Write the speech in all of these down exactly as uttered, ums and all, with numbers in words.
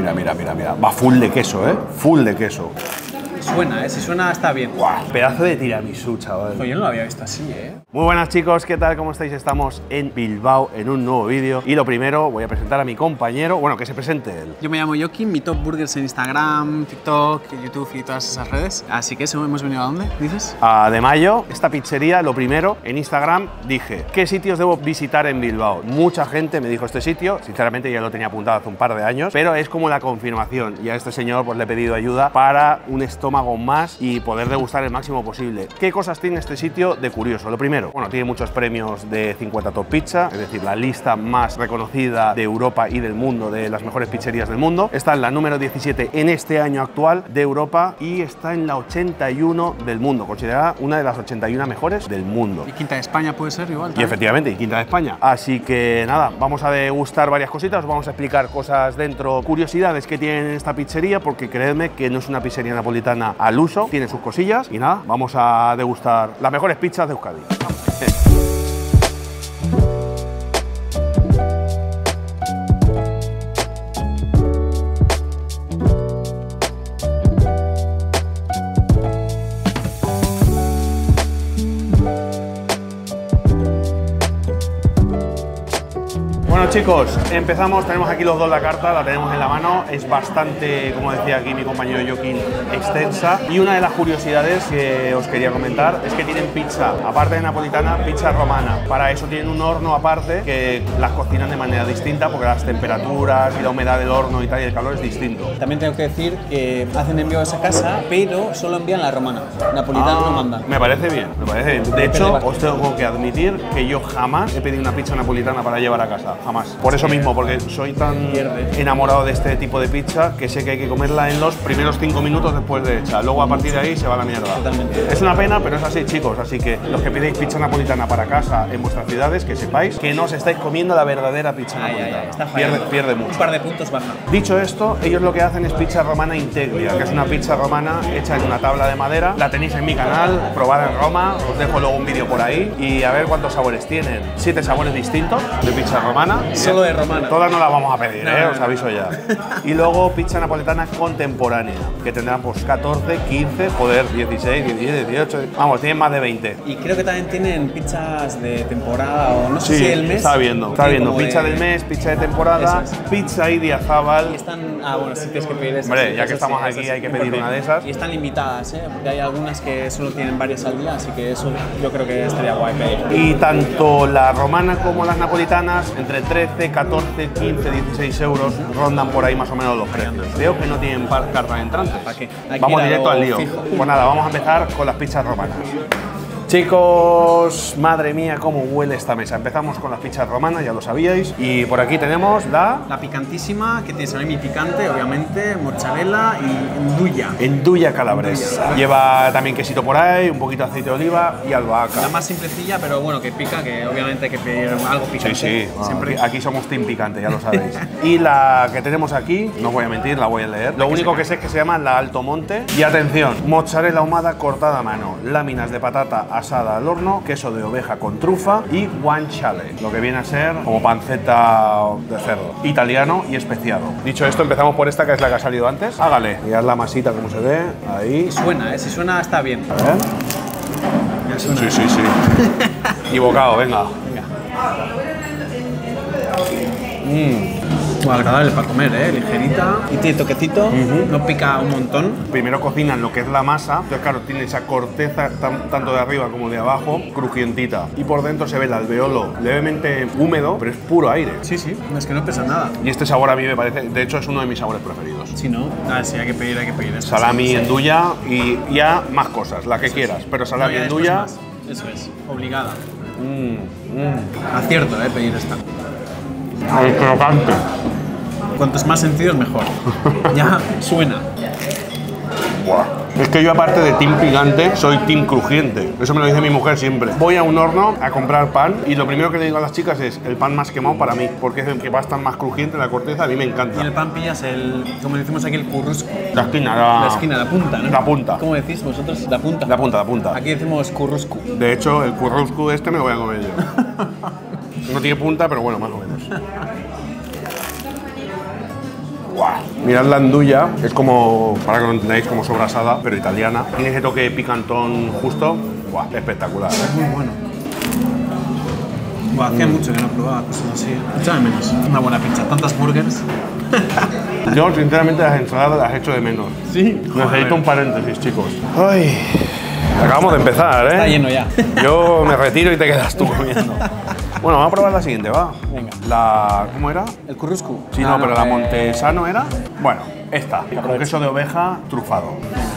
Mira, mira, mira, mira. Va full de queso, ¿eh? Full de queso. Suena, ¿eh? Si suena, está bien. ¡Guau! Pedazo de tiramisú, chaval. Oye, yo no lo había visto así, ¿eh? Muy buenas, chicos, ¿qué tal? ¿Cómo estáis? Estamos en Bilbao en un nuevo vídeo. Y lo primero, voy a presentar a mi compañero. Bueno, que se presente él. Yo me llamo Joaquín, mi top burgers en Instagram, TikTok, YouTube y todas esas redes. Así que eso, ¿hemos venido a dónde? ¿Dices? A De Mayo, esta pizzería, lo primero, en Instagram dije, ¿qué sitios debo visitar en Bilbao? Mucha gente me dijo este sitio, sinceramente ya lo tenía apuntado hace un par de años, pero es como la confirmación. Y a este señor pues le he pedido ayuda para un estómago más y poder degustar el máximo posible. ¿Qué cosas tiene este sitio de curioso? Lo primero, bueno, tiene muchos premios de cincuenta Top Pizza, es decir, la lista más reconocida de Europa y del mundo, de las mejores pizzerías del mundo. Está en la número diecisiete en este año actual de Europa y está en la ochenta y uno del mundo, considerada una de las ochenta y una mejores del mundo. Y quinta de España puede ser igual, Y efectivamente, y quinta de España. Así que nada, vamos a degustar varias cositas, os vamos a explicar cosas dentro, curiosidades que tiene esta pizzería, porque creedme que no es una pizzería napolitana al uso, tiene sus cosillas y nada, vamos a degustar las mejores pizzas de Euskadi. Bueno, chicos, empezamos, tenemos aquí los dos la carta, la tenemos en la mano, es bastante, como decía aquí mi compañero Joaquín, extensa, y una de las curiosidades que os quería comentar es que tienen pizza, aparte de napolitana, pizza romana. Para eso tienen un horno aparte que las cocinan de manera distinta porque las temperaturas y la humedad del horno y tal y el calor es distinto. También tengo que decir que hacen envío a esa casa, pero solo envían la romana. Napolitana Ah, no mandan. Me parece bien, me parece bien. De hecho, os tengo que admitir que yo jamás he pedido una pizza napolitana para llevar a casa. Jamás. Por eso mismo, porque soy tan enamorado de este tipo de pizza que sé que hay que comerla en los primeros cinco minutos después de hecha. Luego a partir de ahí se va a la mierda. Totalmente. Es una pena, pero es así, chicos. Así que los que pedís pizza napolitana para casa en vuestras ciudades, que sepáis que no os estáis comiendo la verdadera pizza Ay, napolitana. ay, ay, está pierde, fallando. pierde mucho. Un par de puntos baja. Dicho esto, ellos lo que hacen es pizza romana integria, que es una pizza romana hecha en una tabla de madera. La tenéis en mi canal, probad en Roma, os dejo luego un vídeo por ahí y a ver cuántos sabores tienen. Siete sabores distintos de pizza romana. Solo de romana. Todas no las vamos a pedir, No, ¿eh? no, Os no. aviso ya. Y luego pizza napoletana contemporánea, que tendrán pues catorce, quince, joder, dieciséis, diecisiete, dieciocho, vamos, tienen más de veinte. Y creo que también tienen pizzas de temporada o no sé Sí, si el mes. está viendo, está Sí, viendo. como Pizza de- del mes, pizza de temporada, Eso es. pizza Idiazábal. Y están, ah, bueno, sí tienes que pedir esas. Hombre, sí, ya que esas estamos sí, aquí, esas sí, hay que cien por pedir cien. una de esas. Y están limitadas, ¿eh? Porque hay algunas que solo tienen varias al día, así que eso yo creo que estaría guay pedir. Y tanto la romana como las napolitanas, entre trece, catorce, quince, dieciséis euros, rondan por ahí más o menos los precios. Veo que no tienen par- carta de entrantes. ¿Para qué? Hay que Vamos ir a directo lo al lío. fijo. Pues nada, vamos a empezar con las pizzas romanas. Chicos, madre mía, cómo huele esta mesa. Empezamos con las pizzas romanas, ya lo sabíais. Y por aquí tenemos la La picantísima, que tiene salami picante, obviamente, mozzarella y nduja. Endulla Calabres. Endulla. Lleva también quesito por ahí, un poquito de aceite de oliva y albahaca. La más simplecilla, pero bueno, que pica, que obviamente hay que pedir algo Sí, picante. sí, bueno, Siempre. aquí, aquí somos team picante, ya lo sabéis. Y la que tenemos aquí, no os voy a mentir, la voy a leer. Lo único que sé es que se llama la Alto Monte. Y atención, mozzarella ahumada cortada a mano, láminas de patata asada al horno, queso de oveja con trufa y guanciale, lo que viene a ser como panceta de cerdo, italiano y especiado. Dicho esto, empezamos por esta que es la que ha salido antes. Hágale, mirad la masita como se ve, ahí. Suena, ¿eh? Si suena, está bien. A ver. Ya suena. Sí, sí, sí. Y bocado, venga. Venga. Mm. Muy agradable para comer, ¿eh? Ligerita. Y tiene toquecito, no pica un montón. Primero cocinan lo que es la masa, entonces claro, tiene esa corteza tan- tanto de arriba como de abajo, crujientita. Y por dentro se ve el alveolo levemente húmedo, pero es puro aire. Sí, sí, es que no pesa nada. Y este sabor a mí me parece, de hecho es uno de mis sabores preferidos. Si no, ah, sí, hay que pedir, hay que pedir eso. Salami, Sí. endulla y ya más cosas, la que quieras, pero salami, No, ya después endulla. más. Eso es, obligada. Mmm, mmm. Acierto, ¿eh? Pedir esta. El crocante. Cuantos más sentidos, mejor. Ya suena. Buah. Es que yo, aparte de team picante, soy team crujiente. Eso me lo dice mi mujer siempre. Voy a un horno a comprar pan y lo primero que le digo a las chicas es el pan más quemado para mí, porque es el que va a estar más crujiente, la corteza, a mí me Y encanta. en el pan pillas el, como decimos aquí, el currusco. La esquina, la, La esquina, la punta, ¿no? La punta. ¿Cómo decís vosotros? La punta. La punta, la punta. Aquí decimos currusco. De hecho, el curruscu este me lo voy a comer yo. No tiene punta, pero bueno, más o menos. ¡Guau! Mirad la andulla, es como, para que lo entendáis, como sobrasada, pero italiana. Tiene ese toque picantón justo. ¡Guau! Espectacular. Es muy bueno. Buah, hacía mm. mucho que no probaba cosas así. Echa de menos. Una buena pizza. Tantas burgers. Yo, sinceramente, las ensaladas las echo de menos. Sí. Necesito un paréntesis, chicos. Ay. Acabamos de empezar, ¿eh? Está lleno ya. Yo me retiro y te quedas tú comiendo. Bueno, vamos a probar la siguiente, va. Venga. La... ¿Cómo era? El curruscu. Sí, no, ah, pero no, la eh... Montesano era... Bueno, esta, con queso de oveja trufado.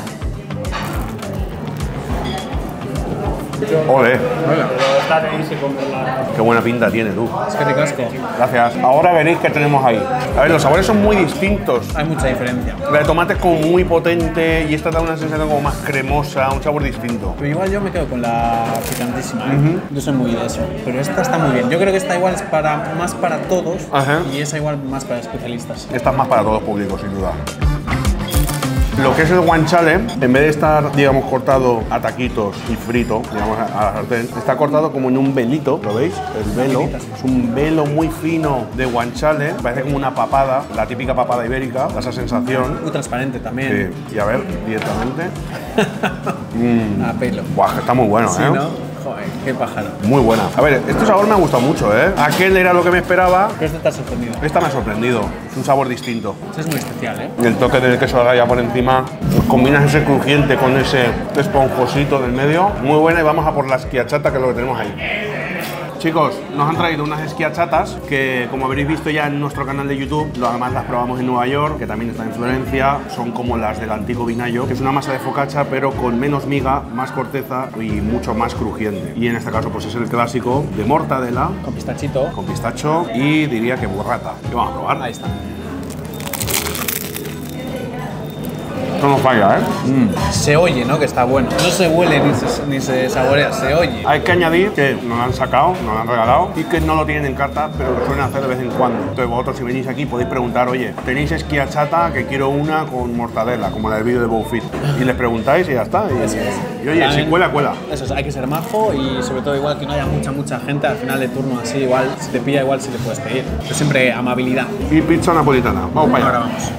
Ole. Hola. Qué buena pinta tiene, tú. Es que ricasco. Gracias. Ahora veréis qué tenemos ahí. A ver, los sabores son muy distintos. Hay mucha diferencia. La de tomate es como muy potente y esta da una sensación como más cremosa, un sabor distinto. Pero igual yo me quedo con la picantísima, ¿eh? Uh-huh. Yo soy muy de eso. Pero esta está muy bien. Yo creo que esta igual es para, más para todos. Ajá. Y esa igual más para especialistas. Esta es más para todos públicos, sin duda. Lo que es el guanciale, en vez de estar, digamos, cortado a taquitos y frito, digamos, a la sartén, está cortado como en un velito, ¿lo veis? El velo. Es un velo muy fino de guanciale, parece como una papada, la típica papada ibérica, da esa sensación. Muy transparente también. Sí, y a ver, directamente. mm. A pelo. Buah, está muy bueno, sí, ¿eh? ¿no? Joder, qué pájaro. Muy buena. A ver, este sabor me ha gustado mucho, ¿eh? Aquel era lo que me esperaba. Pero este te ha sorprendido. Esta me ha sorprendido. Es un sabor distinto. Este es muy especial, ¿eh? Y el toque del queso de raya por encima. Pues combinas ese crujiente con ese esponjosito del medio. Muy buena y vamos a por la schiacciata, que es lo que tenemos ahí. Chicos, nos han traído unas schiacciatas que, como habréis visto ya en nuestro canal de YouTube, además las probamos en Nueva York, que también está en Florencia. Son como las del antiguo vinaio, que es una masa de focaccia, pero con menos miga, más corteza y mucho más crujiente. Y en este caso, pues es el clásico de mortadela. Con pistachito. Con pistacho y diría que burrata. ¿Qué vamos a probar? Ahí está. Esto no falla, ¿eh? Mm. Se oye, ¿no? Que está bueno. No se huele ni se, ni se saborea, se oye. Hay que añadir que nos lo han sacado, nos lo han regalado y que no lo tienen en carta, pero lo suelen hacer de vez en cuando. Entonces vosotros, si venís aquí, podéis preguntar, oye, ¿tenéis schiacciata? Que quiero una con mortadela, como la del vídeo de BowFit. Y les preguntáis y ya está. Y, eso es. y oye, también, si cuela, cuela. Eso es, hay que ser majo y sobre todo igual que no haya mucha, mucha gente al final de turno así, igual, si te pilla, igual si le puedes pedir. Pero siempre amabilidad. Y pizza napolitana. Vamos para allá. Ahora vamos.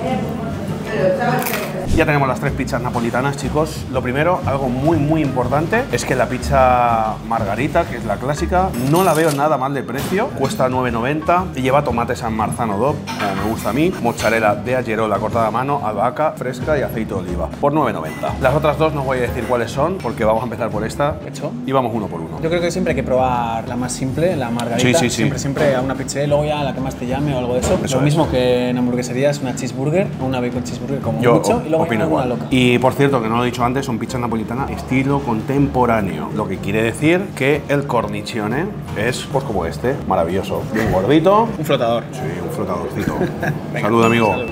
Ya tenemos las tres pizzas napolitanas, chicos. Lo primero, algo muy muy importante, es que la pizza margarita, que es la clásica, no la veo nada mal de precio. Cuesta nueve noventa y lleva tomate San Marzano D O P, como me gusta a mí, mozzarella de Agerola cortada a mano, albahaca fresca y aceite de oliva, por nueve noventa. Las otras dos no os voy a decir cuáles son, porque vamos a empezar por esta. ¿Hecho? Y vamos uno por uno. Yo creo que siempre hay que probar la más simple, la margarita. Sí, sí, sí. Siempre, siempre a una pizzería, luego ya la que más te llame o algo de eso. Eso Lo mismo es. que en hamburguesería es una cheeseburger o una bacon cheeseburger como Yo mucho. Y luego opino igual. Loca. Y por cierto, que no lo he dicho antes, son pizzas napolitanas estilo contemporáneo. Lo que quiere decir que el cornicione es pues como este, maravilloso. Bien gordito. Un flotador. Sí, un flotadorcito. Salud, amigo. Salud.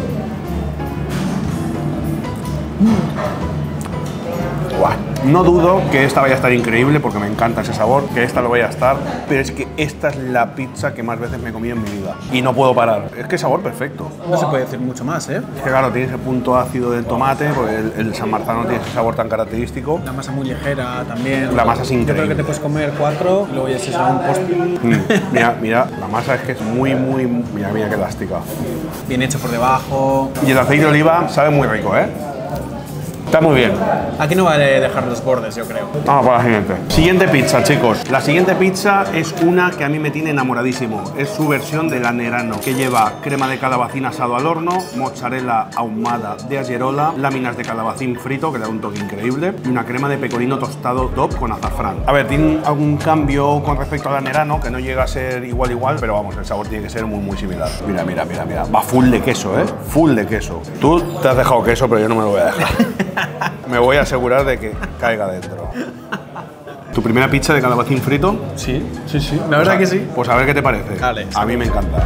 Buah. No dudo que esta vaya a estar increíble porque me encanta ese sabor, que esta lo vaya a estar, pero es que esta es la pizza que más veces me he comido en mi vida y no puedo parar. Es que sabor perfecto. No se puede decir mucho más, ¿eh? Es que claro, tiene ese punto ácido del tomate, porque el, el San Marzano tiene ese sabor tan característico. La masa muy ligera también. La masa es increíble. Yo creo que te puedes comer cuatro y luego ya se un postre. Mm, mira, mira, la masa es que es muy, muy, mira, mira qué elástica. Bien hecho por debajo. Y el aceite de oliva sabe muy rico, ¿eh? Está muy bien. Aquí no vale dejar los bordes, yo creo. Vamos para la siguiente. Siguiente pizza, chicos. La siguiente pizza es una que a mí me tiene enamoradísimo. Es su versión de la Nerano, que lleva crema de calabacín asado al horno, mozzarella ahumada de Agerola, láminas de calabacín frito, que le da un toque increíble, y una crema de pecorino tostado D O P con azafrán. A ver, tiene algún cambio con respecto a la Nerano, que no llega a ser igual igual, pero vamos, el sabor tiene que ser muy, muy similar. Mira, mira, mira, mira. Va full de queso, ¿eh? Full de queso. Tú te has dejado queso, pero yo no me lo voy a dejar. Me voy a asegurar de que caiga dentro. ¿Tu primera pizza de calabacín frito? Sí, sí, sí. La verdad pues a, que sí. Pues a ver qué te parece. Dale, a mí me encanta.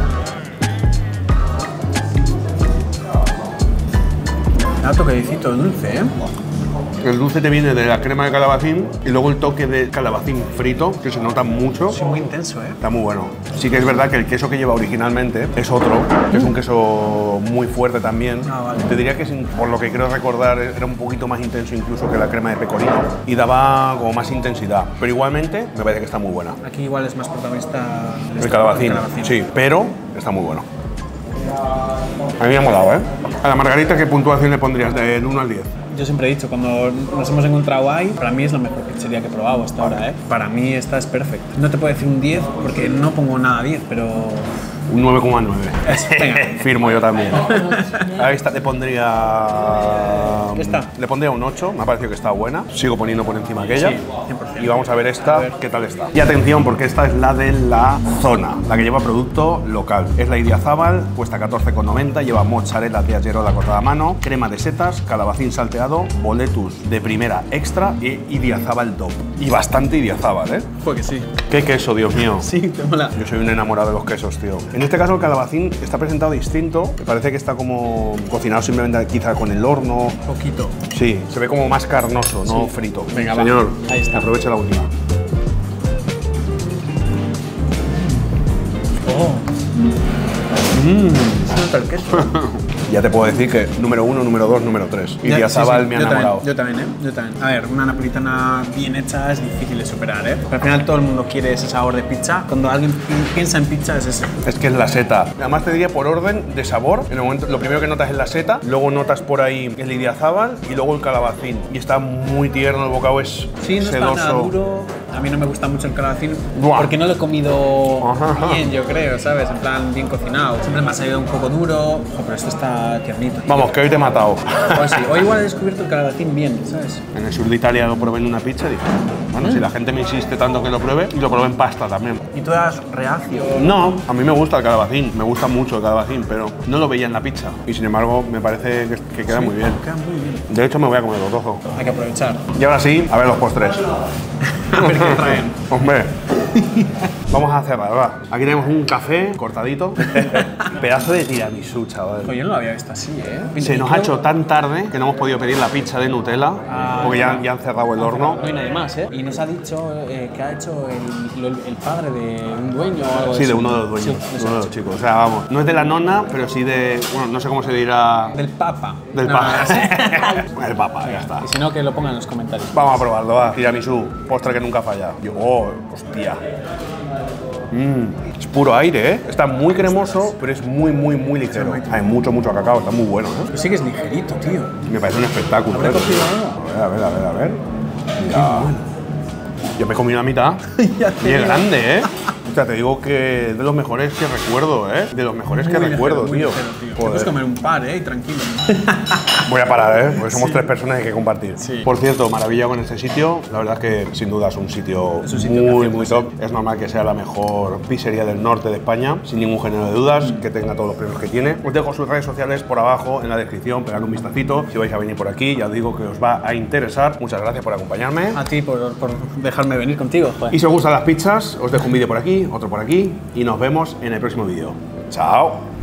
Da toquecito dulce, ¿eh? El dulce te viene de la crema de calabacín y luego el toque de calabacín frito, que se nota mucho. Sí, muy intenso, ¿eh? Está muy bueno. Sí que es verdad que el queso que lleva originalmente es otro, que es un queso muy fuerte también. Ah, vale. Te diría que, por lo que creo recordar, era un poquito más intenso incluso que la crema de pecorino y daba como más intensidad. Pero igualmente me parece que está muy buena. Aquí igual es más protagonista El calabacín, el calabacín. Sí, pero está muy bueno. A mí me ha molado, ¿eh? A la margarita, ¿qué puntuación le pondrías del uno al diez? Yo siempre he dicho, cuando nos hemos encontrado ahí, para mí es la mejor pizzería que he probado hasta ahora, ¿eh? Para mí esta es perfecta. No te puedo decir un diez porque no pongo nada diez, pero... Un nueve coma nueve. Venga. Firmo yo también. A esta le pondría... ¿Esta? Le pondría un ocho, me ha parecido que está buena. Sigo poniendo por encima aquella. Sí, cien por cien. Y vamos a ver esta, A ver. qué tal está. Y atención, porque esta es la de la zona, la que lleva producto local. Es la Idiazábal, cuesta catorce con noventa, lleva mozzarella de Agerola cortada a mano, crema de setas, calabacín salteado, boletus de primera extra y Idiazábal top. Y bastante Idiazábal, ¿eh? Fue que sí. ¡Qué queso, Dios mío! Sí, te mola. Yo soy un enamorado de los quesos, tío. En este caso el calabacín está presentado distinto. Me parece que está como cocinado simplemente quizá con el horno. Poquito. Sí, se ve como más carnoso, no Sí. frito. Venga, va. Señor, Ahí está. aprovecha la última. Oh. Mm. Se nota el queso. Ya te puedo decir que número uno, número dos, número tres. Y Ya, Idiazábal sí, sí. me ha Yo enamorado. También, yo también, ¿eh? Yo también. A ver, una napolitana bien hecha es difícil de superar, ¿eh? Pero al final todo el mundo quiere ese sabor de pizza. Cuando alguien pi- piensa en pizza es ese. Es que es la seta. Además te diría por orden de sabor. En el momento, lo primero que notas es la seta, luego notas por ahí el Idiazábal y luego el calabacín. Y está muy tierno, el bocado es Sí, no está nada sedoso. duro. A mí no me gusta mucho el calabacín Buah. porque no lo he comido Ajá, ajá. bien, yo creo, ¿sabes? En plan, bien cocinado. Siempre me ha salido un poco duro. Ojo, pero esto está tiernito. Vamos, que hoy te he matado. Pues sí, o igual he descubierto el calabacín bien, ¿sabes? En el sur de Italia lo probé en una pizza y dije, bueno, si la gente me insiste tanto que lo pruebe, y lo probé en pasta también. Y tú eras reacio. No, a mí me gusta el calabacín, me gusta mucho el calabacín, pero no lo veía en la pizza. Y sin embargo, me parece que, que queda Sí, muy bien. Queda muy bien. De hecho, me voy a comer los dos. Hay que aprovechar. Y ahora sí, a ver los postres. A ver qué traen. Hombre, vamos a cerrar, va. Aquí tenemos un café cortadito. Pedazo de tiramisú, chaval. Pues yo no lo había visto así, ¿eh? Se nos ha hecho tan tarde que no hemos podido pedir la pizza de Nutella Ah, porque ya, ya han cerrado el horno. No hay nadie más, ¿eh? Y nos ha dicho eh, que ha hecho el, el- el padre de un dueño o algo Sí, de eso. uno de los dueños, Sí, de eso uno de ha los hecho. chicos. O sea, vamos, no es de la nonna, pero sí de, bueno, no sé cómo se dirá. Del papa. Del No, papa. no, sí. El papa, ya está. Y si no, que lo pongan en los comentarios. Vamos a probarlo, va. Tiramisú, postre que nunca falla. Yo, oh, hostia. Mm, es puro aire, ¿eh? Está muy cremoso, pero es muy, muy, muy ligero. Hay mucho, mucho cacao, está muy bueno, ¿eh? Pero sí que es ligerito, tío. Me parece un espectáculo. ¿Habré ¿eh? cogido algo? A ver, a ver, a ver, a ver. Mira. Yo me he comido la mitad. Ya te Y es digo. grande, ¿eh? O sea, te digo que es de los mejores que recuerdo, ¿eh? De los mejores que Muy recuerdo, ligero, muy tío. ligero, tío. Te Joder. puedes comer un par, ¿eh? Y tranquilo. Voy a parar, ¿eh? Porque somos Sí. tres personas y hay que compartir. Sí. Por cierto, maravilla con este sitio. La verdad es que sin duda es un sitio, Es un sitio muy, perfecto, muy sí. top. Es normal que sea la mejor pizzería del norte de España, sin ningún género de dudas, Mm. que tenga todos los premios que tiene. Os dejo sus redes sociales por abajo en la descripción, pegadle un vistacito. Si vais a venir por aquí, ya os digo que os va a interesar. Muchas gracias por acompañarme. A ti por, por dejarme venir contigo, joder. Y si os gustan las pizzas, os dejo un vídeo por aquí, otro por aquí y nos vemos en el próximo vídeo. ¡Chao!